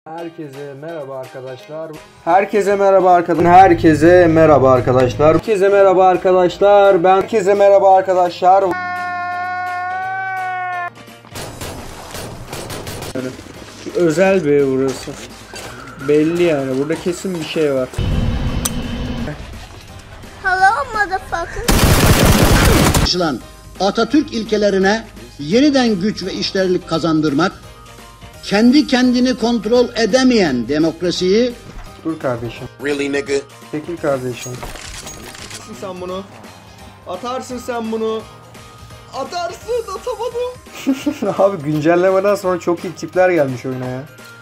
Herkese merhaba arkadaşlar. Herkese merhaba arkadaşlar. Herkese merhaba arkadaşlar. Herkese merhaba arkadaşlar. Herkese merhaba arkadaşlar. Yani özel bir ev burası. Belli yani. Burada kesin bir şey var. Hello motherfucker. Atatürk ilkelerine yeniden güç ve işlerlik kazandırmak, kendi kendini kontrol edemeyen demokrasiyi... Dur kardeşim. Really nigga? Çekil kardeşim. Atarsın sen bunu. Atarsın sen bunu. Atarsın, atamadım. Abi güncellemeden sonra çok iyi tipler gelmiş oyuna ya.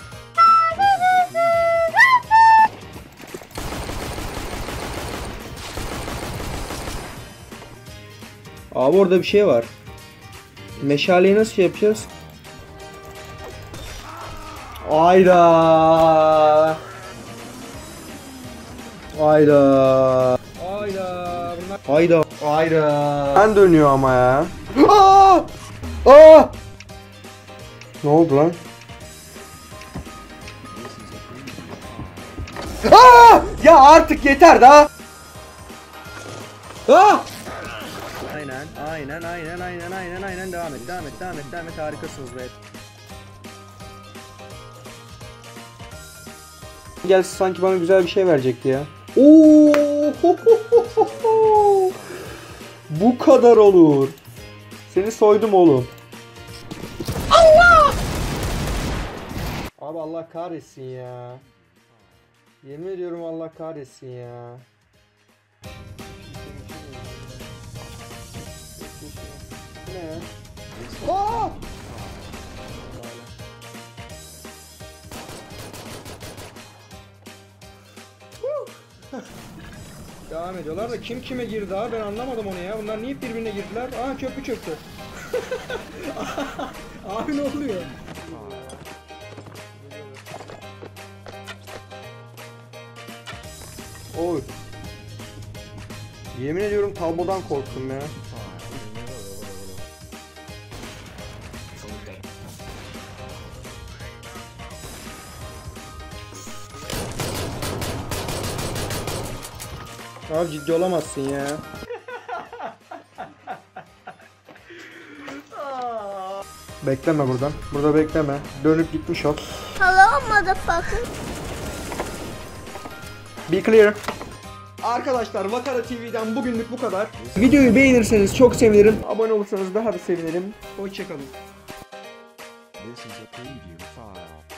Abi orada bir şey var. Meşaleyi nasıl şey yapacağız? Ayda. Ayda. Ayda. Ayda. Ayda. Ben dönüyor ama ya. Aa! Aa! Ne oldu lan? Aa! Ya artık yeter daha. Aa! Aynen devam et harikasınız be. Gelse sanki bana güzel bir şey verecekti ya. Oo! Bu kadar olur. Seni soydum oğlum. Allah! Abi Allah kahretsin ya. Yemin ediyorum Allah kahretsin ya. Ne ya? Aa! Devam ediyorlar da kim kime girdi abi ben anlamadım onu ya. Bunlar niye birbirine girdiler? Aa köprü çöktü. Abi ne oluyor? Oy. Yemin ediyorum tablodan korktum ya. Abi ciddi olamazsın ya. Bekleme buradan. Burada bekleme. Dönüp gitmiş ol. Hello motherfucker. Be clear. Arkadaşlar Vakara TV'den bugünlük bu kadar. Videoyu beğenirseniz çok sevinirim. Abone olursanız daha da sevinirim. Hoşçakalın. This is a preview file.